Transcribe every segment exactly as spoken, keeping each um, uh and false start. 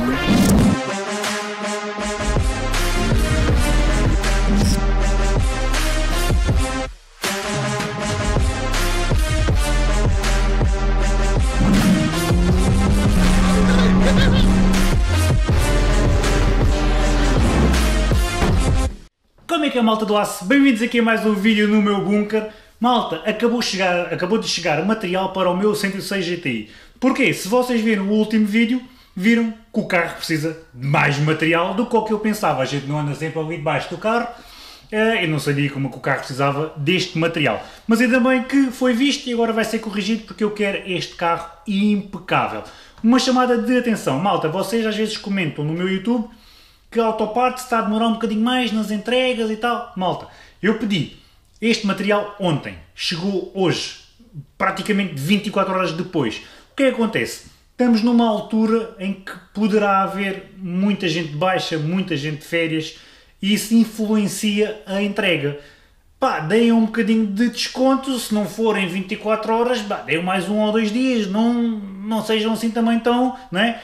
Como é que é, malta do aço? Bem-vindos aqui a mais um vídeo no meu bunker. Malta, acabou, chegar, acabou de chegar material para o meu cento e seis G T I. Porquê? Se vocês viram o último vídeo, viram que o carro precisa de mais material do que o que eu pensava. A gente não anda sempre ali debaixo do carro. Eu não sabia como que o carro precisava deste material. Mas ainda bem que foi visto e agora vai ser corrigido porque eu quero este carro impecável. Uma chamada de atenção. Malta, vocês às vezes comentam no meu YouTube que a Autoparts está a demorar um bocadinho mais nas entregas e tal. Malta, eu pedi este material ontem, chegou hoje, praticamente vinte e quatro horas depois. O que é que acontece? Estamos numa altura em que poderá haver muita gente de baixa, muita gente de férias, e isso influencia a entrega. Pá, deem um bocadinho de desconto, se não forem vinte e quatro horas, pá, deem mais um ou dois dias, não, não sejam assim também tão, não é?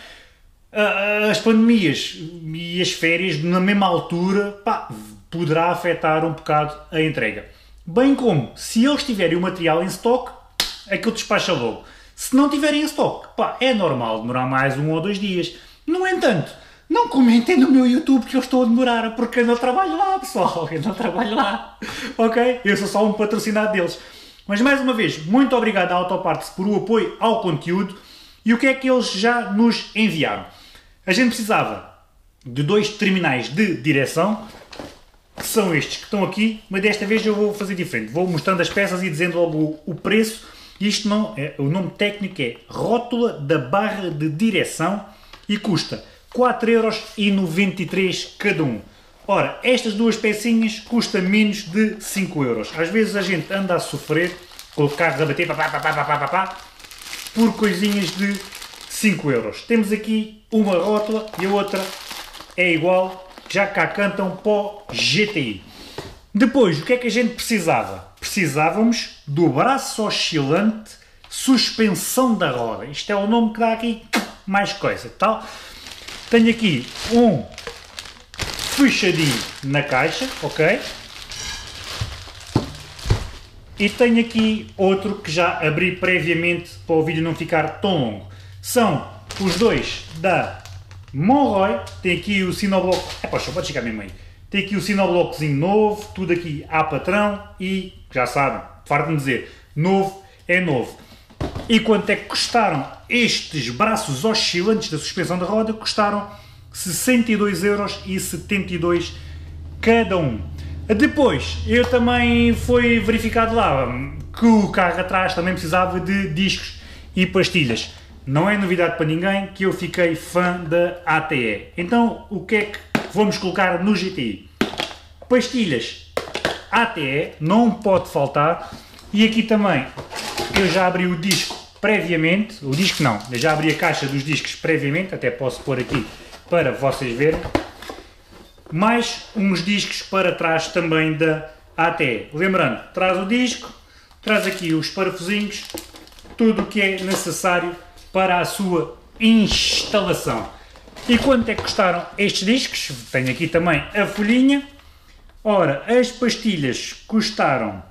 As pandemias e as férias na mesma altura, pá, poderá afetar um bocado a entrega. Bem como, se eles tiverem o material em stock, aquilo despacha logo. Se não tiverem em stock, pá, é normal demorar mais um ou dois dias. No entanto, não comentem no meu YouTube que eu estou a demorar, porque eu não trabalho lá, pessoal, eu não trabalho lá, ok? Eu sou só um patrocinado deles. Mas mais uma vez, muito obrigado à Autoparts por o apoio ao conteúdo. E o que é que eles já nos enviaram? A gente precisava de dois terminais de direção, que são estes que estão aqui, mas desta vez eu vou fazer diferente. Vou mostrando as peças e dizendo logo o, o preço. Isto não é, o nome técnico é rótula da barra de direção e custa quatro euros e noventa e três cada um. Ora, estas duas pecinhas custam menos de cinco euros. Às vezes a gente anda a sofrer com o carro a bater pá, pá, pá, pá, pá, pá, pá, por coisinhas de cinco euros. Temos aqui uma rótula e a outra é igual, já cá cantam para o G T I. Depois, o que é que a gente precisava? Precisávamos do braço oscilante, suspensão da roda. Isto é o nome que dá aqui mais coisa, tal. Tenho aqui um fechadinho na caixa, ok? E tenho aqui outro que já abri previamente para o vídeo não ficar tão longo. São os dois da Monroy. Tem aqui o sinobloco. É, poxa, pode chegar mesmo aí. Tem aqui o sinoblocozinho novo, tudo aqui à patrão e, já sabem, farto-me dizer, novo é novo. E quanto é que custaram estes braços oscilantes da suspensão da roda? Custaram sessenta e dois euros e setenta e dois cada um. Depois, eu também foi verificado lá que o carro atrás também precisava de discos e pastilhas. Não é novidade para ninguém que eu fiquei fã da A T E. Então, o que é que vamos colocar no G T I? Pastilhas A T E, não pode faltar. E aqui também, eu já abri o disco previamente. O disco não, eu já abri a caixa dos discos previamente, até posso pôr aqui para vocês verem. Mais uns discos para trás também da A T E. Lembrando, traz o disco, traz aqui os parafusinhos, tudo o que é necessário para a sua instalação. E quanto é que custaram estes discos? Tenho aqui também a folhinha. Ora, as pastilhas custaram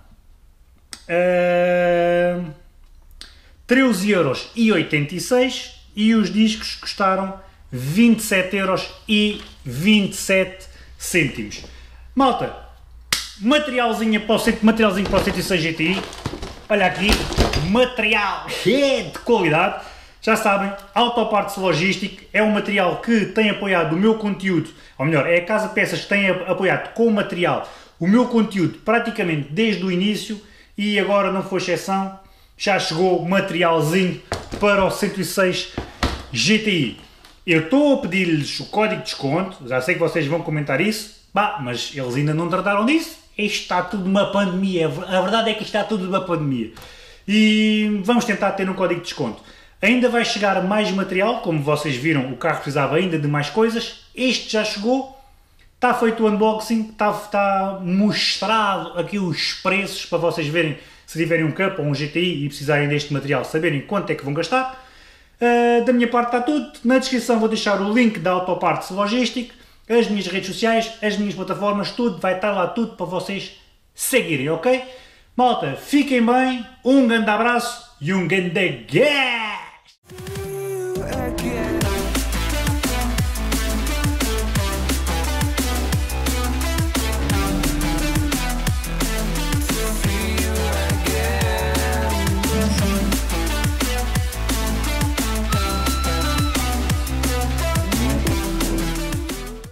uh, treze euros e oitenta e seis e os discos custaram vinte e sete euros e vinte e sete cêntimos. Malta, materialzinho para o, materialzinho para o cento e seis G T I. Olha aqui, material de qualidade. Já sabem, Autoparts Logistic é um material que tem apoiado o meu conteúdo, ou melhor, é a Casa Peças que tem apoiado com material o meu conteúdo praticamente desde o início e agora não foi exceção, já chegou materialzinho para o cento e seis G T I. Eu estou a pedir-lhes o código de desconto, já sei que vocês vão comentar isso, bah, mas eles ainda não trataram disso. Isto está tudo uma pandemia, a verdade é que está tudo uma pandemia. E vamos tentar ter um código de desconto. Ainda vai chegar mais material, como vocês viram, o carro precisava ainda de mais coisas. Este já chegou, está feito o unboxing, está, está mostrado aqui os preços para vocês verem se tiverem um Cup ou um G T I e precisarem deste material, saberem quanto é que vão gastar. Uh, da minha parte está tudo. Na descrição vou deixar o link da Autoparts Logistic, as minhas redes sociais, as minhas plataformas, tudo, vai estar lá tudo para vocês seguirem, ok? Malta, fiquem bem, um grande abraço e um grande gás!